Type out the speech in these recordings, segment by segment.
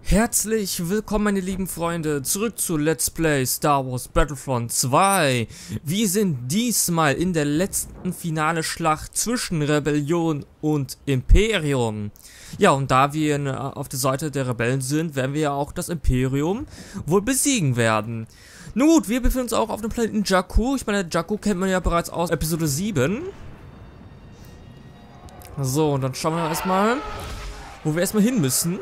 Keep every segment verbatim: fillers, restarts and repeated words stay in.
Herzlich willkommen, meine lieben Freunde, zurück zu Let's Play Star Wars Battlefront zwei. Wir sind diesmal in der letzten finale Schlacht zwischen Rebellion und Imperium. Ja, und da wir auf der Seite der Rebellen sind, werden wir ja auch das Imperium wohl besiegen werden. Nun gut, wir befinden uns auch auf dem Planeten Jakku. Ich meine, Jakku kennt man ja bereits aus Episode sieben. So, und dann schauen wir erstmal, wo wir erstmal hin müssen.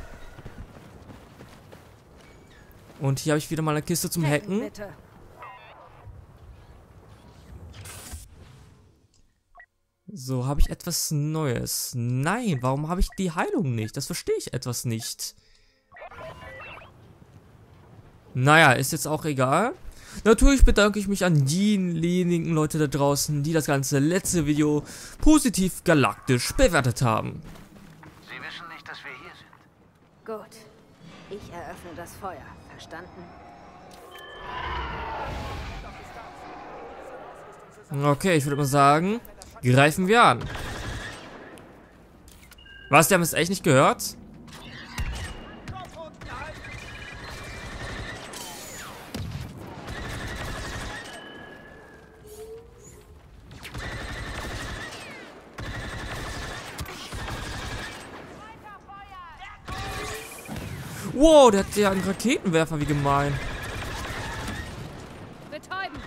Und hier habe ich wieder mal eine Kiste zum Hacken. So, habe ich etwas Neues? Nein, warum habe ich die Heilung nicht? Das verstehe ich etwas nicht. Naja, ist jetzt auch egal. Natürlich bedanke ich mich an diejenigen Leute da draußen, die das ganze letzte Video positiv galaktisch bewertet haben. Sie wissen nicht, dass wir hier sind. Gut. Ich eröffne das Feuer. Verstanden? Okay, ich würde mal sagen, greifen wir an. Was, die haben es echt nicht gehört? Wow, der hat ja einen Raketenwerfer, wie gemein. Betäuben.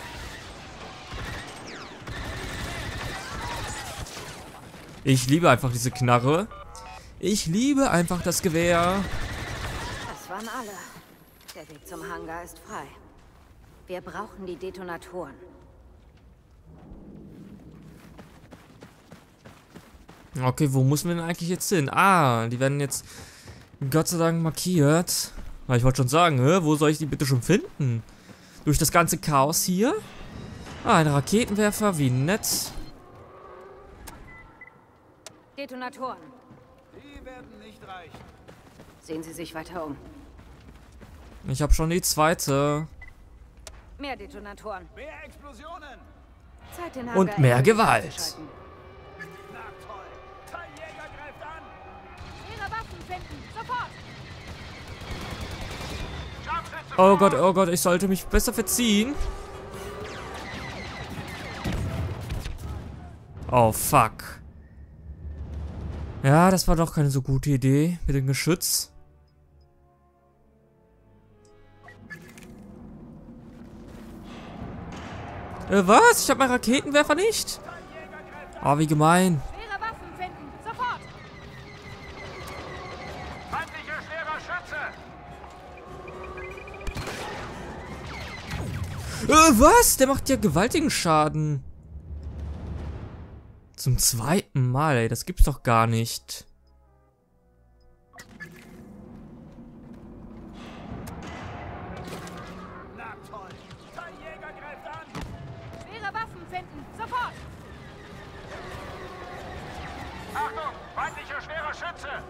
Ich liebe einfach diese Knarre. Ich liebe einfach das Gewehr. Das waren alle. Der Weg zum Hangar ist frei. Wir brauchen die Detonatoren. Okay, wo müssen wir denn eigentlich jetzt hin? Ah, die werden jetzt Gott sei Dank markiert. Aber ich wollte schon sagen, hä, wo soll ich die bitte schon finden? Durch das ganze Chaos hier? Ah, ein Raketenwerfer, wie nett. Detonatoren. Die werden nicht reichen. Sehen Sie sich weiter um. Ich habe schon die zweite. Mehr Detonatoren. Mehr Explosionen. Zeit, den Und Hangar mehr endlich Gewalt. abzuschalten. Na toll. Teiljäger greift an. Ihre Waffen finden. Sofort. Scharfschütze Oh vor. Gott, oh Gott, ich sollte mich besser verziehen. Oh, fuck. Ja, das war doch keine so gute Idee mit dem Geschütz. Äh, was? Ich habe meinen Raketenwerfer nicht? Oh, wie gemein. Ihre Waffen finden. Sofort. Feindlicher schwerer Schütze. Äh, was? Der macht ja gewaltigen Schaden. Zum zweiten Mal, ey. Das gibt's doch gar nicht. Na toll. Teiljäger greift an. Ihre Waffen finden. Sofort. Achtung. Feindlicher schwerer Schütze.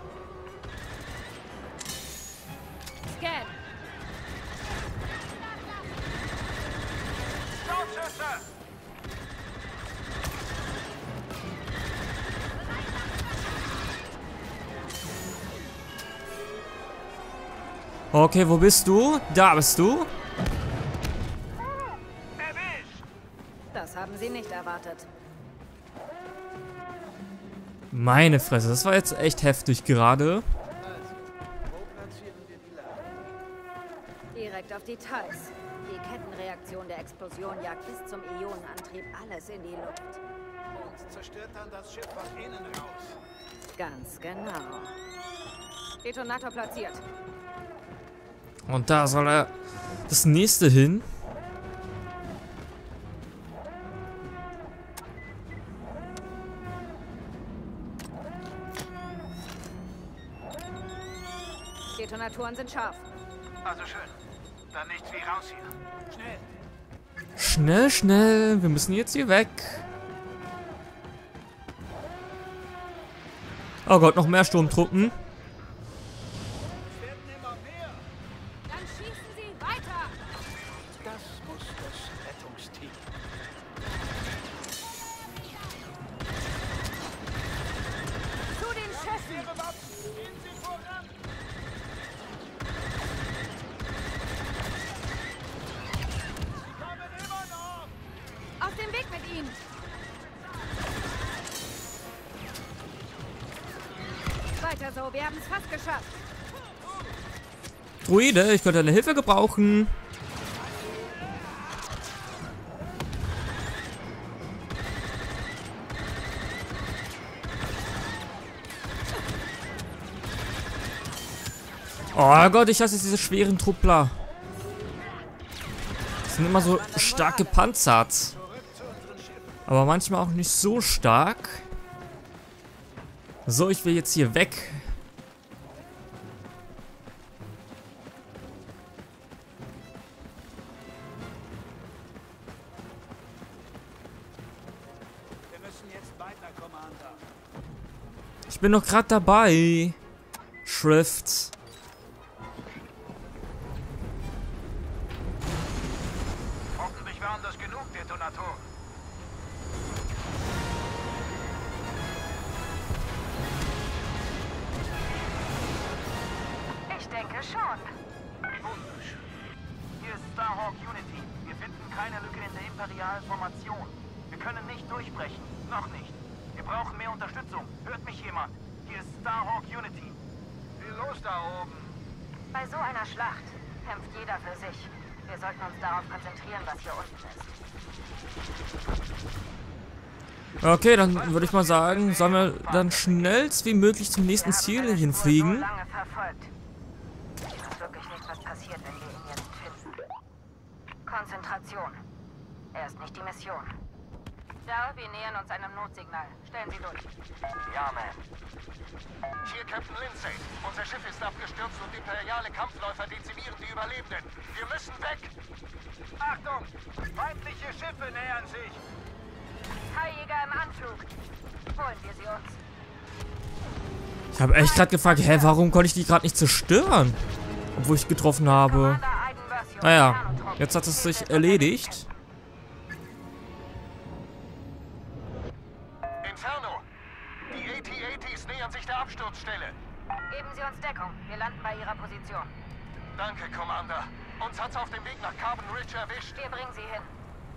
Scan. Scharfschütze. Okay, wo bist du? Da bist du. Erwischt. Das haben Sie nicht erwartet. Meine Fresse, das war jetzt echt heftig gerade. Direkt auf Details. Die Kettenreaktion der Explosion jagt bis zum Ionenantrieb alles in die Luft. Und zerstört dann das Schiff von innen raus. Ganz genau. Detonator platziert. Und da soll er das nächste hin. Detonatoren sind scharf. Also schön. Dann nichts wie raus hier. Schnell. Schnell, schnell. Wir müssen jetzt hier weg. Oh Gott, noch mehr Sturmtruppen. Es werden immer mehr. Dann schießen Sie weiter. Das muss das Rettungsteam. Zu den Schüssen. Ihre Waffen. Gehen Sie voran. Weiter so, wir haben es fast geschafft. Druide, ich könnte deine Hilfe gebrauchen. Oh Gott, ich hasse diese schweren Truppler. Die sind immer so stark gepanzert. Aber manchmal auch nicht so stark. So, ich will jetzt hier weg. Wir müssen jetzt weiter, Commander. Ich bin noch gerade dabei. Schrift. Hoffentlich waren das genug Detonatoren. Ich denke schon. Wunderschön. Hier ist Starhawk Unity. Wir finden keine Lücke in der imperialen Formation. Wir können nicht durchbrechen. Noch nicht. Wir brauchen mehr Unterstützung. Hört mich jemand? Hier ist Starhawk Unity. Viel los da oben. Bei so einer Schlacht kämpft jeder für sich. Wir sollten uns darauf konzentrieren, was hier unten ist. Okay, dann würde ich mal sagen, sollen wir dann schnellst wie möglich zum nächsten Ziel So hinfliegen. lange verfolgt. Ich weiß wirklich nicht, was passiert, wenn wir ihn jetzt finden. Konzentration. Er ist nicht die Mission. Ja, wir nähern uns einem Notsignal. Stellen Sie durch. Ja, Mann. Hier Captain Lindsay. Unser Schiff ist abgestürzt und imperiale Kampfläufer dezimieren die Überlebenden. Wir müssen weg. Achtung! Feindliche Schiffe nähern sich. High-Jäger im Anflug. Holen wir sie uns. Ich habe echt gerade gefragt, hä, warum konnte ich die gerade nicht zerstören? Obwohl ich getroffen habe. Commander Eigenversio. Naja, Inferno-Trupp. jetzt hat es sich erledigt. Inferno! Die A T A Ts nähern sich der Absturzstelle. Geben Sie uns Deckung. Wir landen bei Ihrer Position. Danke, Commander. Uns hat's auf dem Weg nach Carbon Ridge erwischt. Wir bringen Sie hin.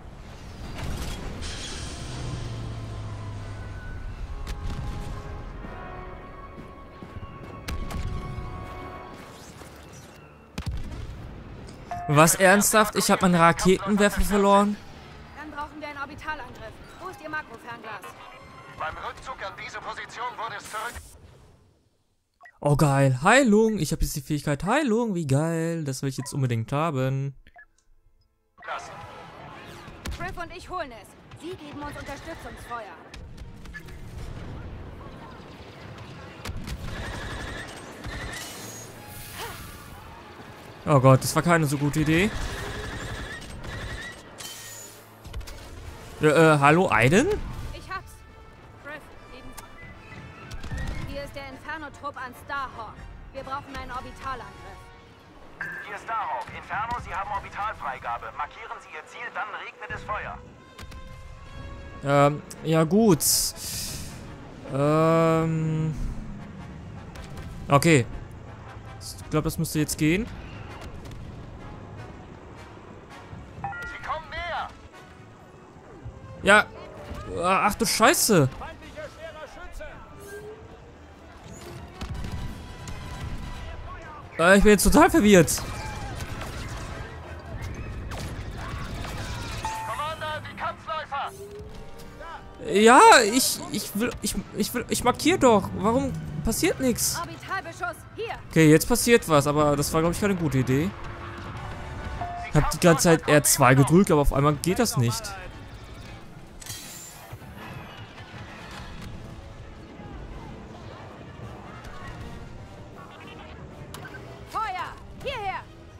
Was, ernsthaft? Ich habe meinen Raketenwerfer verloren? Dann brauchen wir einen Orbitalangriff. Wo ist Ihr Makrofernglas? Beim Rückzug an diese Position wurde es zurück. Oh geil, Heilung. Ich habe jetzt die Fähigkeit Heilung. Wie geil. Das will ich jetzt unbedingt haben. Lassen. Griff und ich holen es. Sie geben uns Unterstützungsfeuer. Oh Gott, das war keine so gute Idee. Äh, äh hallo, Aiden? Ich hab's. Griff, neben... Hier ist der Inferno-Trupp an Starhawk. Wir brauchen einen Orbitalangriff. Hier ist Starhawk. Inferno, Sie haben Orbitalfreigabe. Markieren Sie Ihr Ziel, dann regnet es Feuer. Ähm, ja gut. Ähm... Okay. Ich glaube, das müsste jetzt gehen. Sie kommen näher. Ja. Ach du Scheiße. Feindlicher schwerer Schütze. Äh, ich bin jetzt total verwirrt. Commander, die Kampfläufer. Ja, ich, ich will, ich, ich will, ich markiere doch. Warum passiert nichts? Orbitalbeschuss, hier. Okay, jetzt passiert was, aber das war, glaube ich, keine gute Idee. Ich habe die ganze Zeit R zwei gedrückt, aber auf einmal geht das nicht. Feuer, hierher.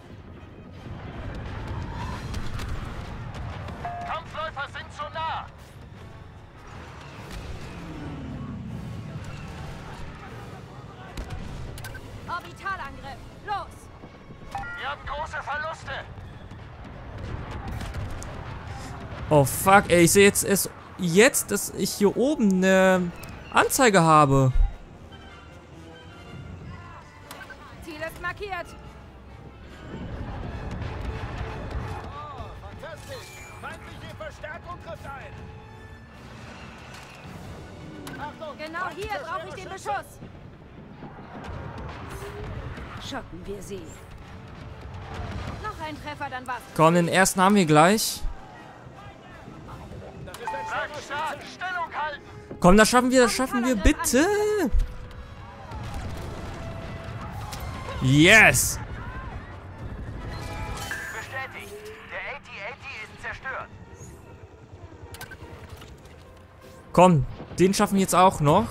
Kampfläufer sind zu nah. Orbitalangriff, los. Wir haben große Verluste. Oh fuck, ey, ich sehe jetzt erst jetzt, dass ich hier oben eine Anzeige habe. Ziel ist markiert. Oh, fantastisch. Feindliche Verstärkung trifft ein. Achtung, Genau hier brauche ich den Beschuss. Schocken wir sie. Noch ein Treffer, dann war's. Komm, den ersten haben wir gleich. Stellung halten! Komm, das schaffen wir, das schaffen wir, bitte! Yes! Bestätigt. Der A T achtzig ist zerstört. Komm, den schaffen wir jetzt auch noch.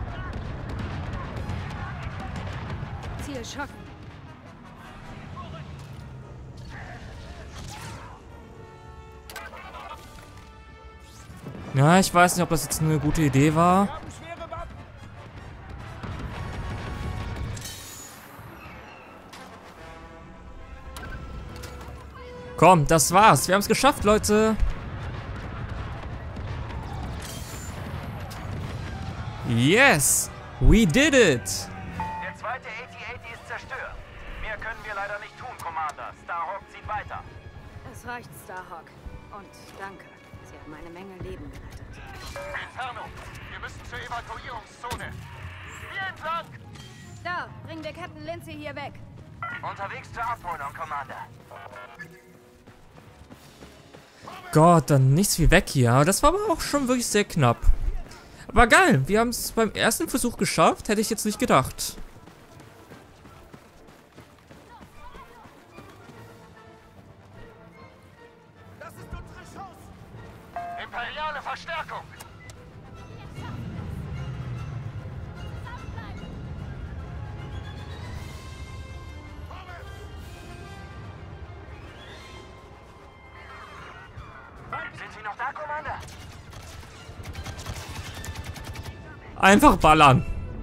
Ziel schocken. Ja, ich weiß nicht, ob das jetzt eine gute Idee war. Komm, das war's. Wir haben es geschafft, Leute. Yes! We did it! Der zweite A T achtzig ist zerstört. Mehr können wir leider nicht tun, Commander. Starhawk zieht weiter. Es reicht, Starhawk. Und danke. Sie haben eine Menge Leben gerettet. Inferno, wir müssen zur Evakuierungszone. Vielen Dank! Da, bringen wir Captain Lindsay hier weg. Unterwegs zur Abholung, Commander. Gott, dann nichts wie weg hier. Das war aber auch schon wirklich sehr knapp. Aber geil, wir haben es beim ersten Versuch geschafft. Hätte ich jetzt nicht gedacht. Das ist unsere Chance. Imperiale Verstärkung. Sind Sie noch da, Commander? Einfach ballern.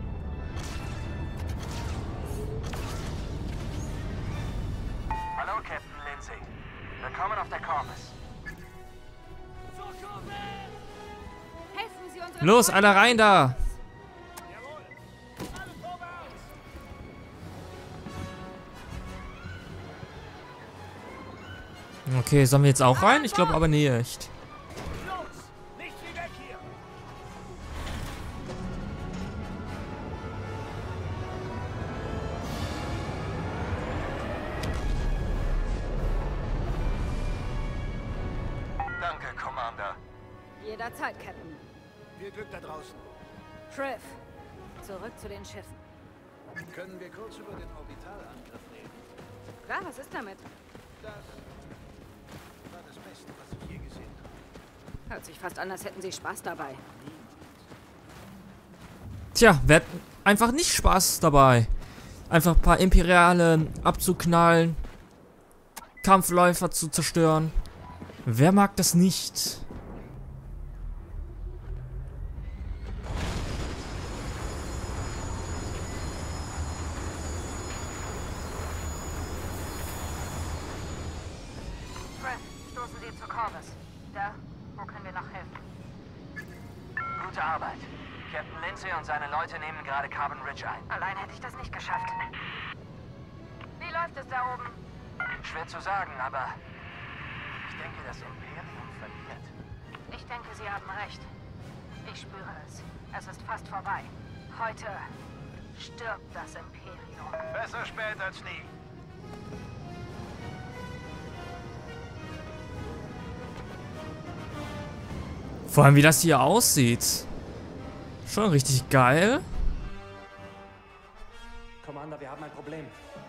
Hallo, Captain Lindsay. Willkommen auf der Corvus. Helfen Sie unseren Los, alle rein da. Okay, sollen wir jetzt auch rein? Ich glaube aber nicht. Danke, Commander. Jederzeit, Captain. Viel Glück da draußen. Shriv, zurück zu den Schiffen. Können wir kurz über den Orbitalangriff reden? Klar, was ist damit? Das war das Beste, was ich je gesehen habe. Hört sich fast an, als hätten Sie Spaß dabei. Tja, wir hatten einfach nicht Spaß dabei. Einfach ein paar Imperiale abzuknallen. Kampfläufer zu zerstören. Wer mag das nicht? Shriv, stoßen Sie zur Corvus. Da, wo können wir noch helfen? Gute Arbeit. Captain Lindsay und seine Leute nehmen gerade Carbon Ridge ein. Allein hätte ich das nicht geschafft. Wie läuft es da oben? Schwer zu sagen, aber ich denke, das Imperium verliert. Ich denke, Sie haben recht. Ich spüre es. Es ist fast vorbei. Heute stirbt das Imperium. Besser spät als nie. Vor allem, wie das hier aussieht. Schon richtig geil. Commander, wir haben ein Problem.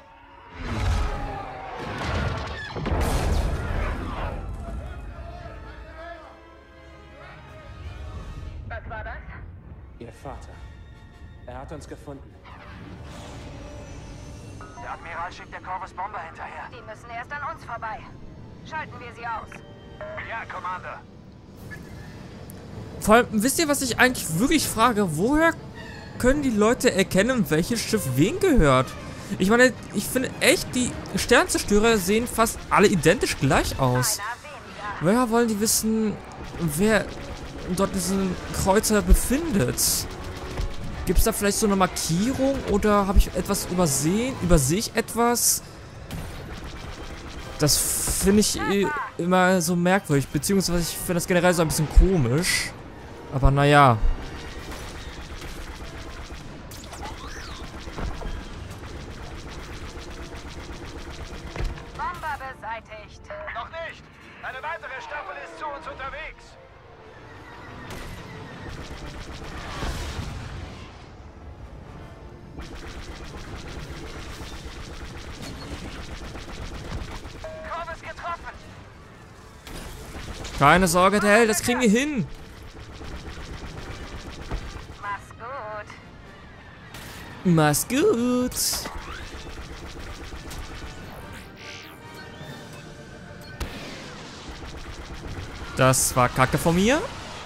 Was war das? Ihr Vater. Er hat uns gefunden. Der Admiral schickt der Corvus Bomber hinterher. Die müssen erst an uns vorbei. Schalten wir sie aus. Ja, Commander. Vor allem, wisst ihr, was ich eigentlich wirklich frage? Woher können die Leute erkennen, welches Schiff wen gehört? Ich meine, ich finde echt, die Sternzerstörer sehen fast alle identisch gleich aus. Einer weniger. Woher wollen die wissen, wer dort diesen Kreuzer befindet? Gibt es da vielleicht so eine Markierung oder habe ich etwas übersehen? Übersehe ich etwas? Das finde ich eh immer so merkwürdig, beziehungsweise ich finde das generell so ein bisschen komisch. Aber naja. beseitigt. Noch nicht! Eine weitere Staffel ist zu uns unterwegs! Corvus getroffen. Keine Sorge, Dell, das kriegen wir hin. Mach's gut. Mach's gut. Das war Kacke von mir.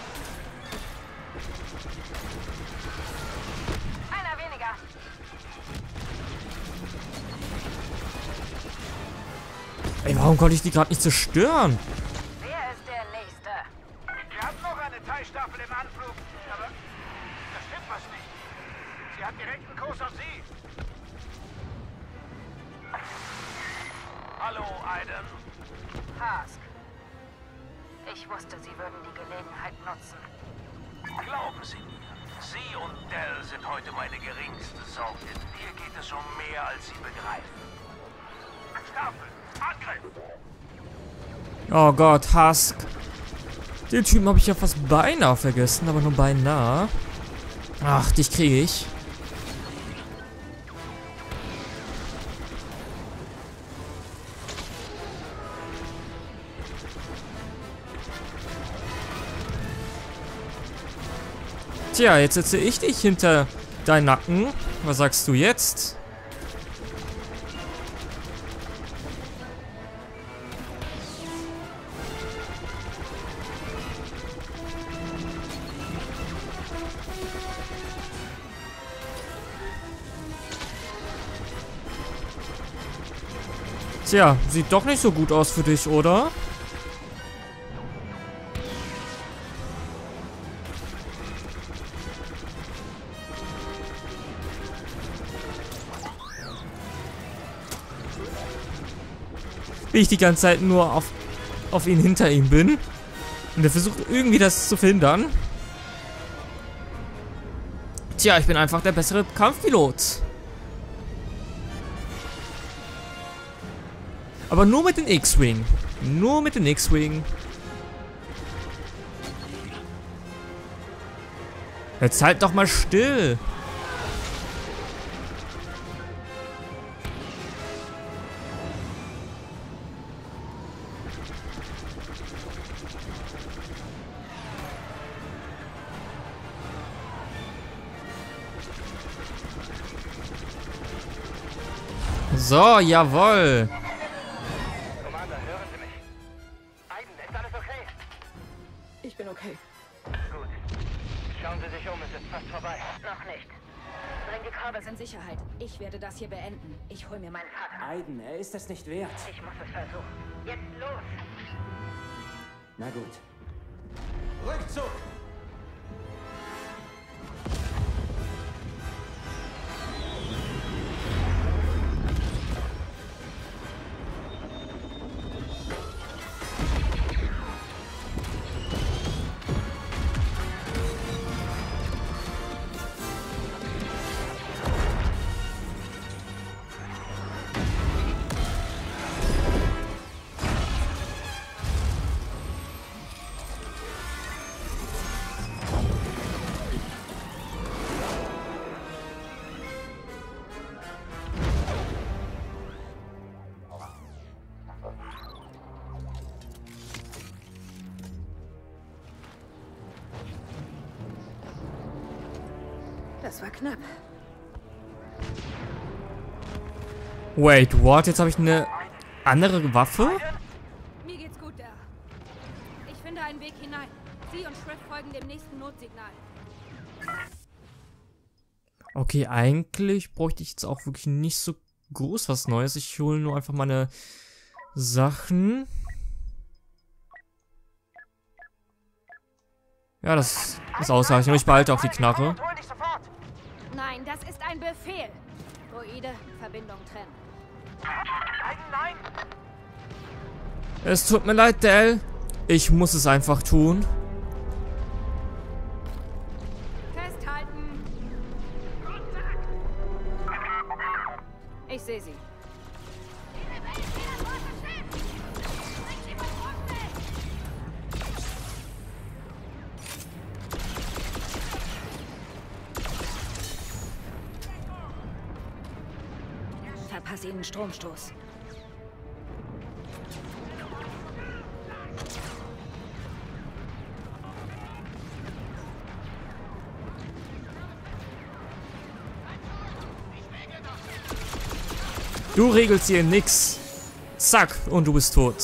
Einer weniger. Ey, warum konnte ich die gerade nicht zerstören? Wer ist der Nächste? Wir haben noch eine T I E-Staffel im Anflug, aber da stimmt was nicht. Sie hat direkten Kurs auf Sie. Hallo, Aiden. Hask. Ich wusste, Sie würden die Gelegenheit nutzen. Glauben Sie mir, Sie und Dell sind heute meine geringste Sorge. Hier geht es um mehr, als Sie begreifen. Staffel, Angriff! Oh Gott, Husk. Den Typen habe ich ja fast beinahe vergessen, aber nur beinahe. Ach, dich kriege ich. Tja, jetzt setze ich dich hinter deinen Nacken. Was sagst du jetzt? Tja, sieht doch nicht so gut aus für dich, oder? Wie ich die ganze Zeit nur auf, auf ihn hinter ihm bin. Und er versucht irgendwie das zu verhindern. Tja, ich bin einfach der bessere Kampfpilot. Aber nur mit den X-Wing. Nur mit den X-Wing. Jetzt halt doch mal still. So, jawohl. Commander, hören Sie mich. Aiden, ist alles okay? Ich bin okay. Gut. Schauen Sie sich um, es ist fast vorbei. Noch nicht. Bring die Corvus in Sicherheit. Ich werde das hier beenden. Ich hol mir meinen Vater. Aiden, er ist es nicht wert. Ich muss es versuchen. Jetzt los! Na gut. Rückzug! Das war knapp. Wait, what? Jetzt habe ich eine andere Waffe? Mir geht's gut, da. Ich finde einen Weg hinein. Sie und Shrift folgen dem nächsten Notsignal. Okay, eigentlich bräuchte ich jetzt auch wirklich nicht so groß was Neues. Ich hole nur einfach meine Sachen. Ja, das ist ausreichend. Und ich behalte auch die Knarre. Hol dich sofort. Nein, das ist ein Befehl. Droide, Verbindung trennen. Aiden, nein. Es tut mir leid, Dell. Ich muss es einfach tun. Festhalten. Ich sehe sie. verpasse ihnen Stromstoß. Du regelst hier nix. Zack, und du bist tot.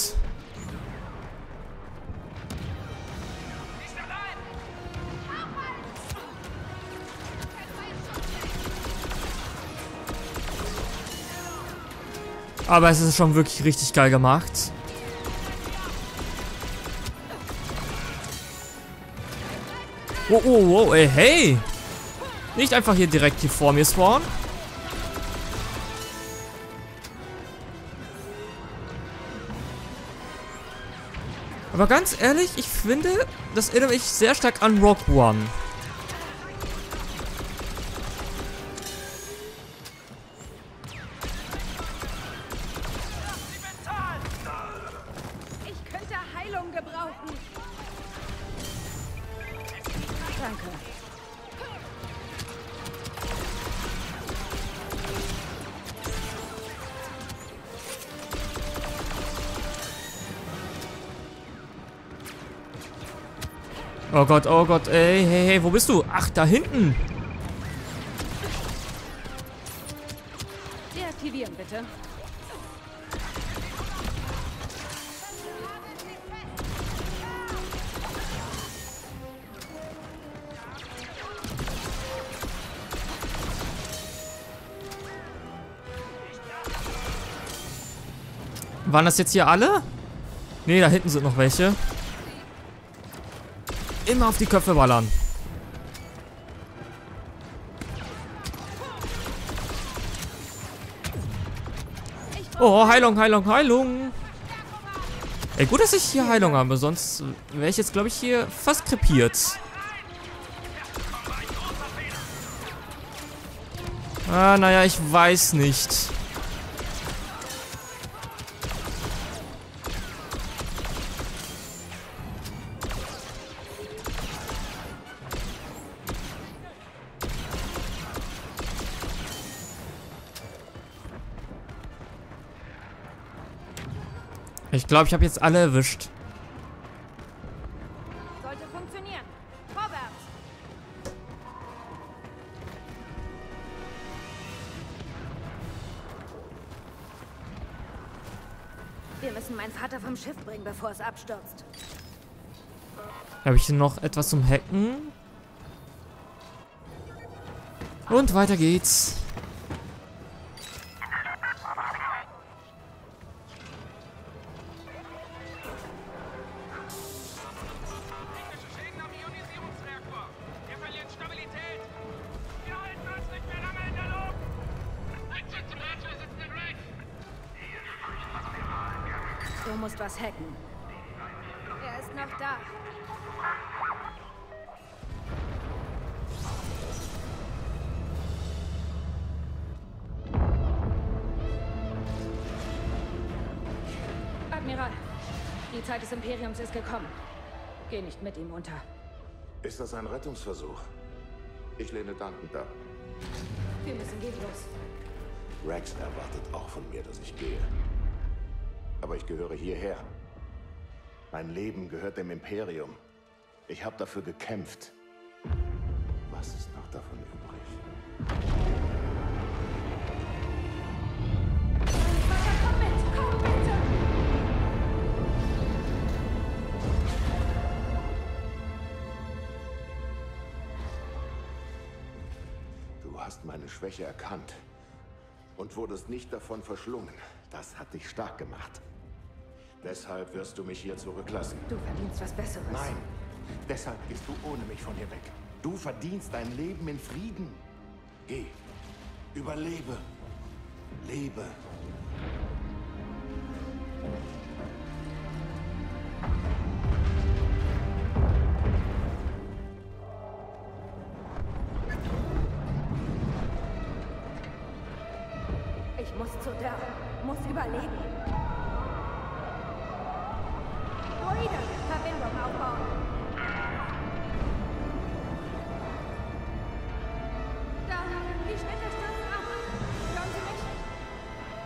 Aber es ist schon wirklich richtig geil gemacht. Oh, oh, oh, ey, hey! Nicht einfach hier direkt hier vor mir spawnen. Aber ganz ehrlich, ich finde, das erinnert mich sehr stark an Rogue One. Ich könnte Heilung gebrauchen. Danke. Oh Gott, oh Gott, ey, hey, hey, wo bist du? Ach, da hinten. Deaktivieren, bitte. Waren das jetzt hier alle? Nee, da hinten sind noch welche. Immer auf die Köpfe ballern. Oh, Heilung, Heilung, Heilung. Ey, gut, dass ich hier Heilung habe. Sonst wäre ich jetzt, glaube ich, hier fast krepiert. Ah, naja, ich weiß nicht. Ich glaube, ich habe jetzt alle erwischt. Sollte funktionieren. Vorwärts. Wir müssen meinen Vater vom Schiff bringen, bevor es abstürzt. Habe ich hier noch etwas zum Hacken? Und weiter geht's. Du musst was hacken. Er ist noch da. Admiral, die Zeit des Imperiums ist gekommen. Geh nicht mit ihm unter. Ist das ein Rettungsversuch? Ich lehne dankend ab. Wir müssen gehen, los. Rex erwartet auch von mir, dass ich gehe. Aber ich gehöre hierher. Mein Leben gehört dem Imperium. Ich habe dafür gekämpft. Was ist noch davon übrig? Vater, komm mit! Komm bitte! Du hast meine Schwäche erkannt und wurdest nicht davon verschlungen. Das hat dich stark gemacht. Deshalb wirst du mich hier zurücklassen. Du verdienst was Besseres. Nein, deshalb gehst du ohne mich von hier weg. Du verdienst dein Leben in Frieden. Geh, überlebe, lebe. Ich muss zu der, muss überleben. Droide, Verbindung aufbauen. Da, die Schnitte stürzen ab. Hören Sie mich?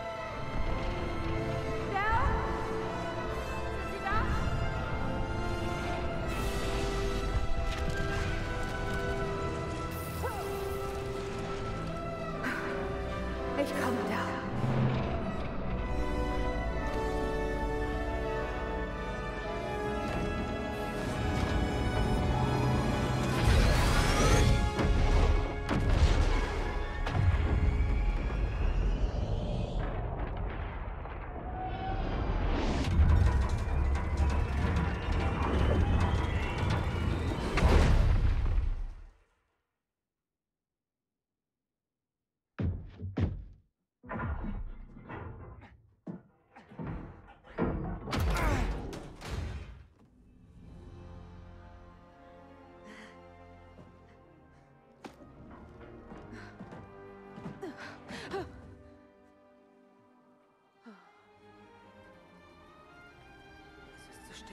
still.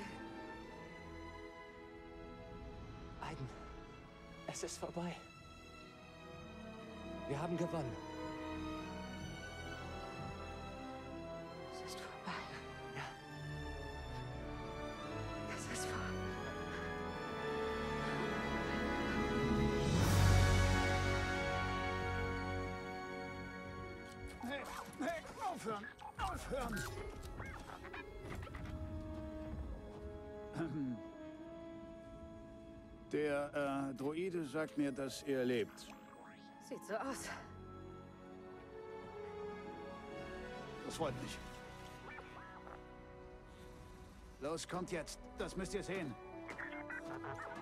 Aiden, es ist vorbei. Wir haben gewonnen. Es ist vorbei. Ja. Es ist vorbei. Hey, hey, aufhören! Aufhören! Ähm, Der äh, Droide sagt mir, dass er lebt. Sieht so aus. Das freut mich. Los, kommt jetzt. Das müsst ihr sehen.